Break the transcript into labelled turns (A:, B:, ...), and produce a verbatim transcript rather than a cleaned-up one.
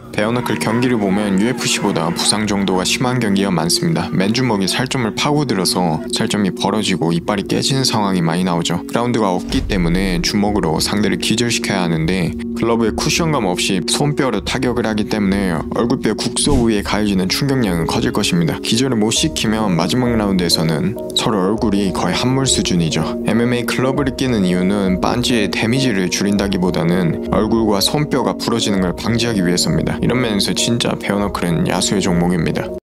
A: 베어너클 경기를 보면 유에프씨보다 부상 정도가 심한 경기가 많습니다. 맨주먹이 살점을 파고들어서 살점이 벌어지고 이빨이 깨지는 상황이 많이 나오죠. 그라운드가 없기 때문에 주먹으로 상대를 기절시켜야 하는데 글러브에 쿠션감 없이 손뼈로 타격을 하기 때문에 얼굴뼈 국소 부위에 가해지는 충격량은 커질 것입니다. 기절을 못 시키면 마지막 라운드에서는 서로 얼굴이 거의 한물 수준이죠. 엠엠에이 글러브를 끼는 이유는 반지의 데미지를 줄인다기보다는 얼굴과 손뼈가 부러지는 걸 방지하기 위해서입니다. 이런 면에서 진짜 베어너클은 야수의 종목입니다.